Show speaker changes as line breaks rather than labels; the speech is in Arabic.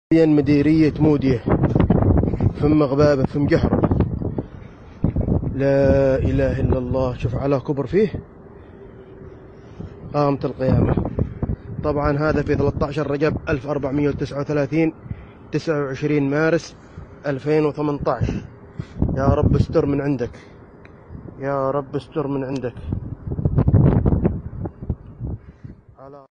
بين مديرية مودية، فم غبابة، فم جحر. لا إله إلا الله. شوف على كبر فيه قامت القيامة. طبعا هذا في 13 رجب 1439، 29 مارس 2018. يا رب استر من عندك، يا رب استر من عندك.